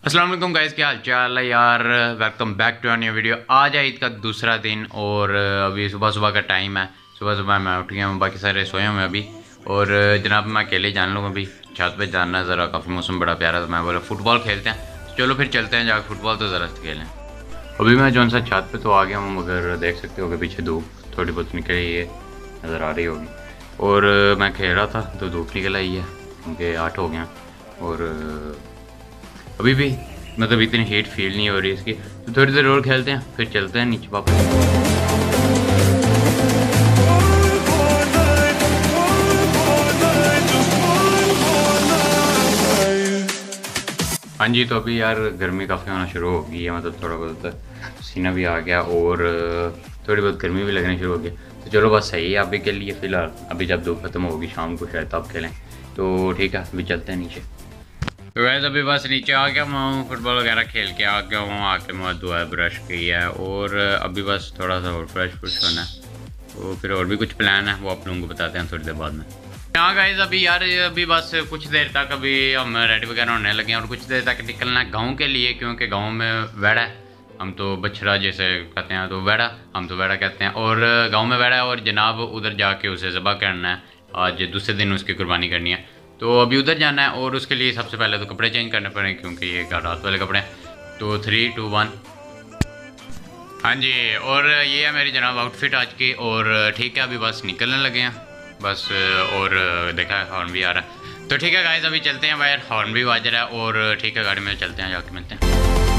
अस्सलाम वालेकुम गाइस, क्या हाल चाल है यार। Welcome back to new video. आज है ईद का दूसरा दिन और अभी सुबह सुबह का टाइम है। सुबह सुबह मैं उठ गया हूँ, बाकी सारे सोए हुए अभी। और जनाब मैं अकेले जान लूँ, अभी छत पे जाना है ज़रा, काफ़ी मौसम बड़ा प्यारा था। मैं बोला फुटबॉल खेलते हैं, तो चलो फिर चलते हैं जाकर फुटबॉल तो ज़रा खेलें। अभी मैं जो सा छत पे तो आ गया हूँ, मगर देख सकते हो कि पीछे धूप थोड़ी बहुत निकल रही है, नज़र आ रही होगी। और मैं खेल रहा था तो धूप निकल आई है, क्योंकि 8 हो गया। और अभी भी मतलब इतनी हीट फील नहीं हो रही इसकी, तो थोड़ी देर और खेलते हैं फिर चलते हैं नीचे वापस। हाँ जी, तो अभी यार गर्मी काफ़ी होना शुरू हो गई है, मतलब थोड़ा बहुत पसीना भी आ गया और थोड़ी बहुत गर्मी भी लगनी शुरू हो गई। तो चलो बस सही है अभी के लिए फ़िलहाल। अभी जब धूप खत्म होगी शाम को शायद तब खेलें, तो ठीक है अभी चलते हैं नीचे। तो वैसे अभी बस नीचे आ गया मैं, फुटबॉल वगैरह खेल के आ गया हूँ। आके मुँह धोया, ब्रश किया है और अभी बस थोड़ा सा और फ्रेश होना है। तो फिर और भी कुछ प्लान है, वो आप लोगों को बताते हैं थोड़ी देर बाद में। हाँ गाइस, अभी यार अभी बस कुछ देर तक अभी हम रेडी वगैरह होने लगे हैं और कुछ देर तक निकलना है गाँव के लिए, क्योंकि गाँव में वेड़ा है। हम तो बछड़ा जैसे कहते हैं, तो वेड़ा हम तो वेड़ा कहते हैं, और गाँव में वेड़ा है। और जनाब उधर जाके उसे ज़बह करना है, आज दूसरे दिन उसकी कुर्बानी करनी है। तो अभी उधर जाना है और उसके लिए सबसे पहले तो कपड़े चेंज करने पड़ेंगे, क्योंकि ये रात वाले कपड़े हैं। तो 3, 2, 1 हाँ जी। और ये है मेरी जनाब आउटफिट आज की। और ठीक है अभी बस निकलने लगे हैं बस। और देखा है हॉर्न भी आ रहा है, तो ठीक है गाइस अभी चलते हैं बाहर। हॉर्न भी बज रहा है और ठीक है गाड़ी में चलते हैं, जाके मिलते हैं।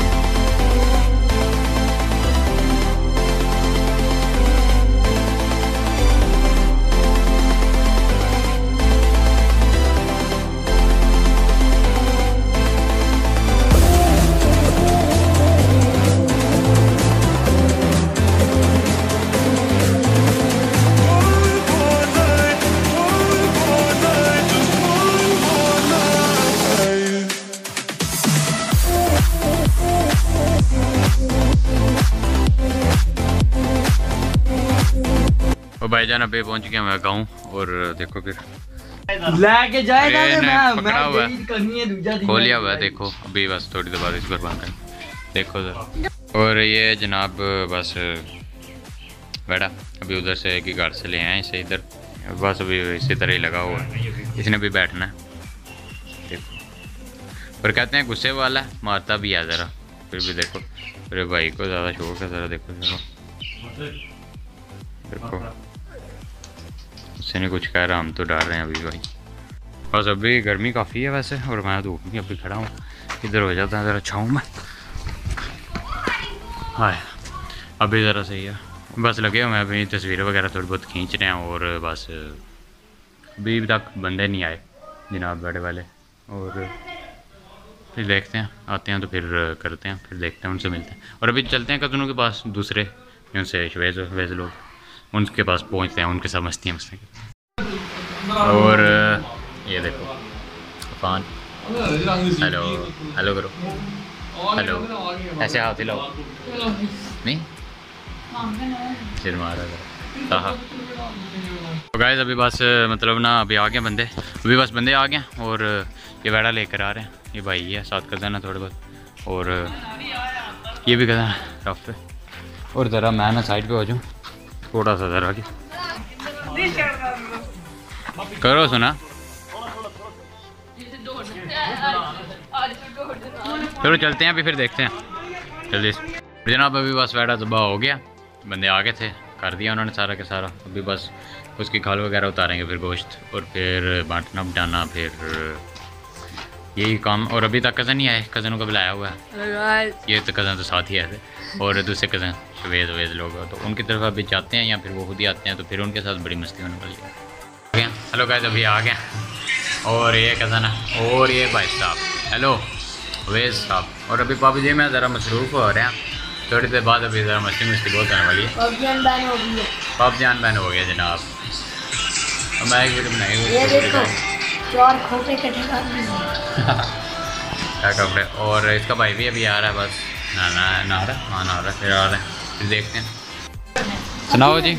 और भाईजान अभी पहुंच गया मैं गाँव, और देखो फिर लेके जाएगा पकड़ा हुआ है, खोलिया हुआ है। देखो अभी बस थोड़ी देर बाद इसको बंद कर, देखो सर। और ये जनाब बस बैठा अभी उधर से कि घर से ले आए इसे इधर, बस अभी इसी तरह ही लगा हुआ है, इसने भी बैठना है। देखो पर कहते हैं गुस्से वाला है, मारता भी है ज़रा, फिर भी देखो मेरे भाई को ज़्यादा शौक है। ज़रा देखो देखो उससे नहीं कुछ कह रहा, हम तो डर रहे हैं अभी भाई। बस अभी गर्मी काफ़ी है वैसे, और मैं धूप में अभी खड़ा हूँ, इधर हो जाता है ज़रा छाँव में। हाय अभी ज़रा सही है, बस लगे हुए हैं अभी तस्वीरें वगैरह थोड़ी बहुत खींच रहे हैं। और बस अभी तक बंदे नहीं आए जनाब बड़े वाले, और फिर देखते हैं आते हैं तो फिर करते हैं, फिर देखते हैं उनसे मिलते हैं। और अभी चलते हैं कज़नों के पास, दूसरे उनसे शवेज लोग, उनके पास पहुंचते हैं, उनके साथ मस्ती मस्ती। और ये देखो अफान, हेलो हेलो करो, हेलो ऐसे हाथ हिलाओ, नहीं सिर मारा था। तो गाइस अभी बस मतलब ना अभी आ गए बंदे, अभी बस बंदे आ गए और ये वेड़ा लेकर आ रहे हैं। ये भाई है, साथ कज़न है थोड़े बहुत, और ये भी कज़न है रफ पे। और ज़रा मैं ना साइड पे हो जाऊँ थोड़ा सा, ज़रा की करो सुना। चलो चलते हैं अभी, फिर देखते हैं जल्दी। जनाब अभी बस वेड़ा ज़बह हो गया, बंदे आ गए थे, कर दिया उन्होंने सारा के सारा। अभी बस उसकी खाल वगैरह उतारेंगे, फिर गोश्त, और फिर बांटना बटाना, फिर यही काम। और अभी तक कज़न नहीं आए, कज़नों को बुलाया हुआ है, ये तो कज़न तो साथ ही आए थे, और दूसरे कज़न शवेज लोग, तो उनकी तरफ अभी जाते हैं या फिर वो खुद ही आते हैं, तो फिर उनके साथ बड़ी मस्ती होने वाली है। हेलो गाइस अभी आ गए, और ये कज़न है, और ये भाई साहब, हेलो वेज साहब। और अभी पापा जी में ज़रा मसरूफ़ हो रहे हैं, थोड़ी देर बाद अभी ज़रा मस्ती बहुत होने वाली है। पाप जान बहन हो गया जनाब। अब मैं एक वीडियो बनाई क्या कपड़े। और इसका भाई भी अभी आ रहा है, बस नहा रहा फिर आ रहा है, फिर देखते हैं। सुनाओ जी,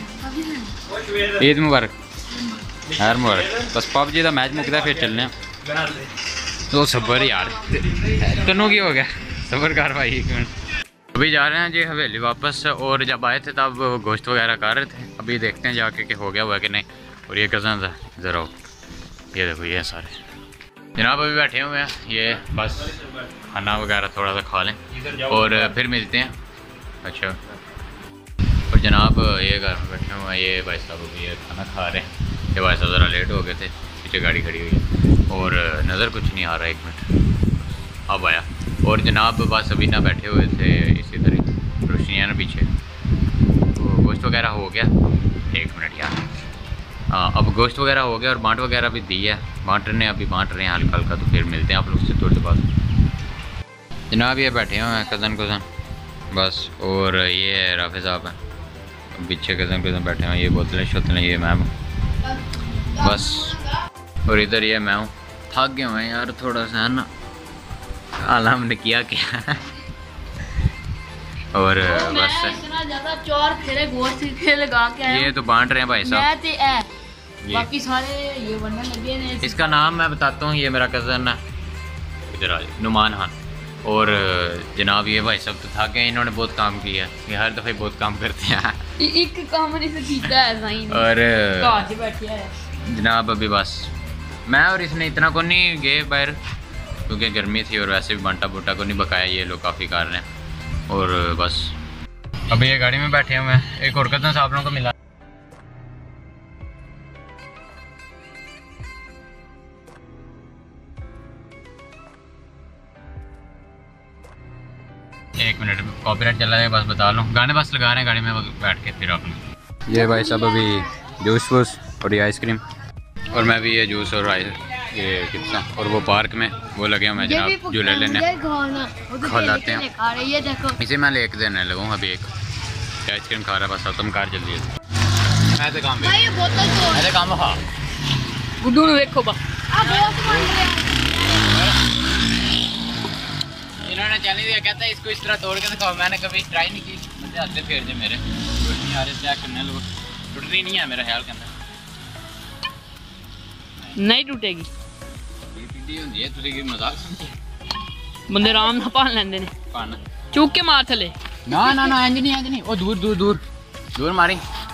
ईद मुबारक, यार मुबारक। बस पबजी का मैच मुकदा फिर चलने। तो सबर यार तनों की हो गया सबर कर भाई 1 मिनट। अभी जा रहे हैं जी हवेली वापस, और जब आए थे तब गोश्त वगैरह कर रहे थे। अभी देखते हैं जाके कि हो गया हुआ कि नहीं। और ये कज़न था ज़रा, ये देखो ये सारे जनाब अभी बैठे हुए हैं। ये बस खाना वगैरह थोड़ा सा खा लें और फिर मिलते हैं। अच्छा, और जनाब ये घर में बैठे हुए हैं, ये भाई साहब अभी ये खाना खा रहे हैं। ये भाई साहब ज़रा लेट हो गए थे, पीछे गाड़ी खड़ी हुई है और नज़र कुछ नहीं आ रहा। 1 मिनट अब आया। और जनाब बस अभी ना बैठे हुए थे इसी तरह, रोशनियाँ ना पीछे, तो गोश्त वगैरह हो गया। 1 मिनट यार, हाँ अब गोश्त वगैरह हो गया और बांट वगैरह भी दी है, बांट रहे हैं हल्का हल्का। तो फिर मिलते हैं आप लोग से थोड़ी देर बाद। जनाब ये बैठे हुए हैं कज़न बस, और ये राफे साहब हैं पीछे, कज़न बैठे हुए हैं। ये बोतलें शोतलें ये मैम बस, और इधर ये मैं हूँ। थक गए हुए हैं यार थोड़ा सा है ना, हाल हमने किया क्या और बस इतना ज्यादा 4 फेरे गोश्त के लगा के आया। ये तो बांट रहे हैं भाई साहब, बाकी सारे ये बनने लगे हैं। इसका नाम मैं बताता हूँ, ये मेरा कज़न है इधर आ नुमान खान। और जनाब ये भाई साहब तो थक गए, इन्होंने बहुत काम किया, ये हर दफ़ा बहुत काम करते हैं। एक काम नहीं से कीता है साईं और काज बैठे है जनाब अभी बस मैं और इसने इतना को नहीं गए बाहर, क्योंकि गर्मी थी और वैसे भी बांटा बूटा को नहीं बकाया, ये लोग काफ़ी कर रहे हैं। और बस अभी ये गाड़ी में बैठे हुए हैं। एक और कज़न साहब लोगों को मिला, एक मिनट कॉपीराइट चला है, बस बता लूँ, गाने बस लगा रहे हैं गाड़ी में बैठ के। फिर आपने ये भाई साहब अभी जूस वूस और ये आइसक्रीम, और मैं भी ये जूस और ये कितना, और वो पार्क में वो लगे हुए हैं जनाब झूले लेने, खिलाते हैं। इसे मैं लेके देने लगूँ अभी। एक आइसक्रीम खा रहा बस, तुम कार जल्दी ऐसे काम ऐसे काम हाँ गुड्डू ने देखो बा इन्होंने चैलेंज दिया, कहता है इसको इस तरह तोड़ के दिखाओ। मैंने कभी ट्राई नहीं की, मुझे हाथ फेर दे मेरे टूटनी आ रहे चेक करने लोग, टूटनी नहीं है मेरा ख्याल के अंदर नहीं टूटेगी। होंदी है तुसी की मजाक समझे, बंदे आराम ना पाल लेंदे ने, पाना चूक के मार थले। ना ना ना इंज नहीं ओ दूर दूर दूर दूर मारी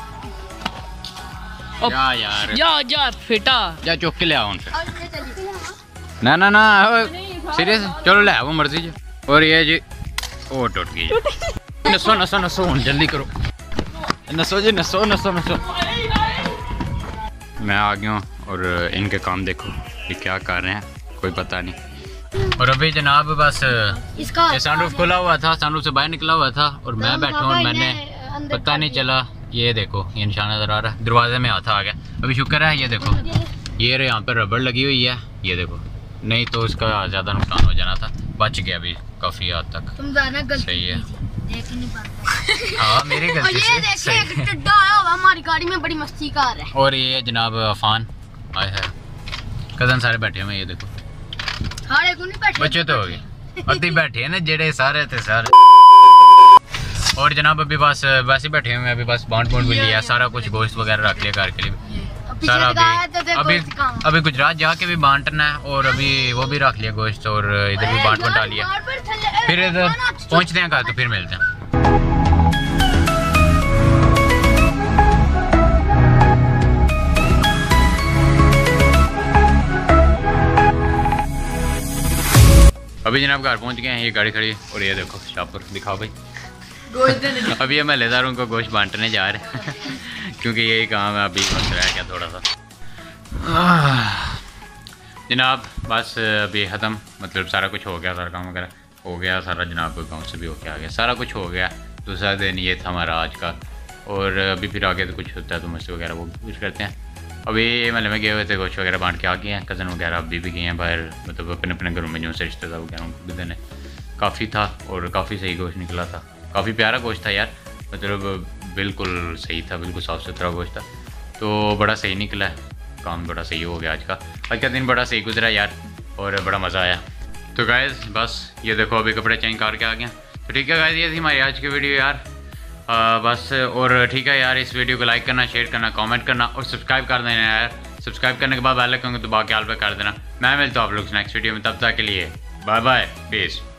जा यार जा फिटा जा चुक के ले आओ उनसे। ना ना ना सीरियस चलो ले आओ मर्जी जी। और ये जी ओ टूट गई, नसो नसो नसो जल्दी करो, नसो जी नसो नसो नसो। मैं आ गया हूँ और इनके काम देखो ये क्या कर रहे हैं, कोई पता नहीं। और अभी जनाब बस ये सनरूफ खुला हुआ था, सनरूफ से बाहर निकला हुआ था और मैं बैठा हूँ, मैंने पता नहीं चला। ये देखो ये निशान नज़र आ रहा है, दरवाजे में हाथ आ गया। अभी शुक्र है ये देखो ये यहाँ पर रबड़ लगी हुई है, ये देखो, नहीं तो उसका ज़्यादा नुकसान हो जाना था। बच गया अभी काफ़ी हद तक, सही है। हाँ मेरी गलती से हमारी गाड़ी में बड़ी मस्ती कर रहा है। और ये जनाब अफान आए है, कज़न सारे बैठे हुए ये देखो, बच्चे तो हो गए अति बैठे हैं ना जेड़े सारे थे सारे। और जनाब अभी बस वैसे बैठे हुए हैं, अभी बस बांट भी लिया सारा कुछ, गोश्त वगैरह रख लिया घर के लिए सारा। अभी गुजरात जाके भी बांटना है और अभी वो भी रख लिया गोश्त, और इधर भी बांट बटा लिया। फिर इधर पहुँचते हैं घर तो फिर मिलते हैं। अभी जनाब घर पहुंच गए हैं, ये गाड़ी खड़ी और ये देखो शापर दिखाओ भाई अभी ये महल्लेदारों को गोश्त बांटने जा रहे हैं क्योंकि यही काम है। अभी बस रह गया थोड़ा सा जनाब, बस अभी ख़त्म, मतलब सारा कुछ हो गया, सारा काम वगैरह हो गया सारा जनाब, गाँव से भी होके आ गया, सारा कुछ हो गया। दूसरा दिन ये था हमारा आज का, और अभी फिर आगे तो कुछ होता है तो मस्ती वगैरह वो कुछ करते हैं। अभी मतलब में गए हुए थे, गोश्त वगैरह बांट के आ गए हैं, कज़न वगैरह अभी भी गए हैं बाहर, मतलब अपने अपने घरों में जो से रिश्तेदार वगैरह उनको भी देने। काफ़ी था और काफ़ी सही गोश्त निकला था, काफ़ी प्यारा गोश्त था यार, मतलब बिल्कुल सही था, बिल्कुल साफ़ सुथरा गोश्त था, तो बड़ा सही निकला है, काम बड़ा सही हो गया आज का दिन, बड़ा सही गुजरा यार और बड़ा मज़ा आया। तो गाइस बस ये देखो अभी कपड़े चेंज करके आ गए, तो ठीक है गाइस ये थी हमारी आज की वीडियो यार। बस और ठीक है यार, इस वीडियो को लाइक करना, शेयर करना, कमेंट करना और सब्सक्राइब कर देना यार। सब्सक्राइब करने के बाद बेल आइकन को दबा के ऑल पे कर देना। मैं मिलता हूँ आप लोग नेक्स्ट वीडियो में, तब तक के लिए बाय बाय, पीस।